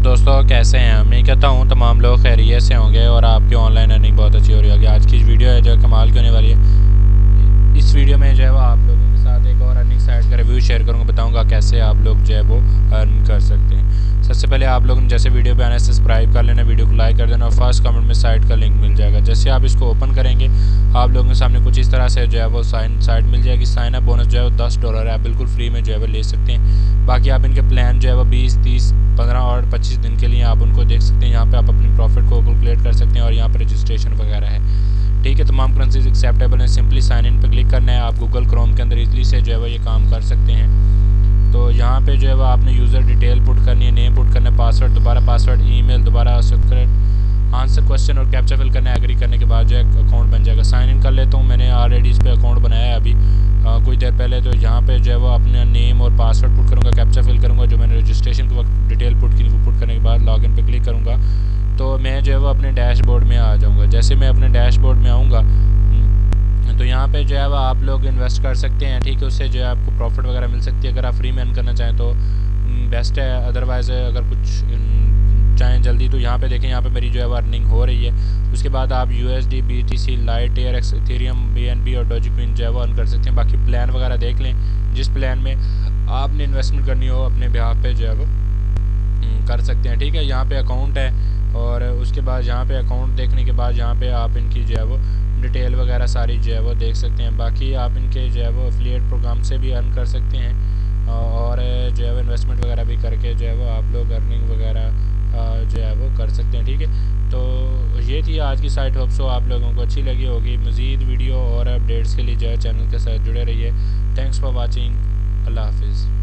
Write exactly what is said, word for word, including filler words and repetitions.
दोस्तों, कैसे हैं? उम्मीद करता हूँ तमाम लोग खैरियत से होंगे और आपकी ऑनलाइन अर्निंग बहुत अच्छी हो रही होगी। आज की वीडियो है जो कमाल की होने वाली है। इस वीडियो में जो है वो आप लोगों के साथ एक और अर्निंग साइट का रिव्यू शेयर करूँगा, बताऊँगा कैसे आप लोग जो है वो अर्न कर सकते हैं। सबसे पहले आप लोग जैसे वीडियो पे आने से सब्सक्राइब कर लेना, वीडियो को लाइक कर देना और फर्स्ट कमेंट में साइट का लिंक मिल जाएगा। जैसे आप इसको ओपन करेंगे आप लोगों के सामने कुछ इस तरह से जो है वो साइन साइट मिल जाएगी। साइन अप बोनस जो है वो दस डॉलर है, आप बिल्कुल फ्री में जो है वो ले सकते हैं। बाकी आप इनके प्लान जो है वो बीस तीस पंद्रह और पच्चीस दिन के लिए आप उनको देख सकते हैं। यहाँ पे आप अपनी प्रॉफिट को कैलकुलेट कर सकते हैं और यहाँ पर रजिस्ट्रेशन वगैरह है। ठीक है, तमाम करेंसीज एक्सेप्टेबल हैं। सिंपली साइन इन पर क्लिक करना है। आप गूगल क्रोम के अंदर इजली से जो है वो ये काम कर सकते हैं। तो यहाँ पे जो है वो आपने यूज़र डिटेल पुट करनी है, नेम पुट करना है, पासवर्ड, दोबारा पासवर्ड, ईमेल, दोबारा सीक्रेट, आंसर क्वेश्चन और कैप्चा फिल करना है। एग्री करने के बाद जो है अकाउंट बन जाएगा। साइन इन कर लेता हूँ, मैंने ऑलरेडी इस पर अकाउंट बनाया है अभी आ, कुछ देर पहले। तो यहाँ पे जो है वो अपना नेम और पासवर्ड पुट करूँगा, कैप्चा फिल करूँगा, जो मैंने रजिस्ट्रेशन के वक्त डिटेल पुट की वो पुट करने के बाद लॉगिन पे क्लिक करूँगा तो मैं जो है वो अपने डैशबोर्ड में आ जाऊँगा। जैसे मैं अपने डैशबोर्ड में आऊँगा तो यहाँ पे जो है वो आप लोग इन्वेस्ट कर सकते हैं। ठीक है, उससे जो है आपको प्रॉफिट वगैरह मिल सकती है। अगर आप फ्री में अर्न करना चाहें तो बेस्ट है, अदरवाइज़ अगर कुछ चाहें जल्दी तो यहाँ पे देखें, यहाँ पे मेरी जो है वो अर्निंग हो रही है। उसके बाद आप यूएसडी, बीटीसी, लाइट एयर, इथेरियम, बीएनबी और डॉजीकॉइन जो है वो अर्न कर सकते हैं। बाकी प्लान वगैरह देख लें, जिस प्लान में आपने इन्वेस्टमेंट करनी हो अपने बिहाफ पे जो है वो कर सकते हैं। ठीक है, यहाँ पे अकाउंट है और उसके बाद यहाँ पे अकाउंट देखने के बाद यहाँ पे आप इनकी जो है वो डिटेल वगैरह सारी जो है वो देख सकते हैं। बाकी आप इनके जो है वो एफिलिएट प्रोग्राम से भी अर्न कर सकते हैं और जो है वो इन्वेस्टमेंट वगैरह भी करके जो है वो आप लोग अर्निंग वगैरह जो है वो कर सकते हैं। ठीक है, तो ये थी आज की साइट। होप सो आप लोगों को अच्छी लगी होगी। मज़ीद वीडियो और अपडेट्स के लिए जो है चैनल के साथ जुड़े रहिए। Thanks for watching. अल्लाह हाफिज़।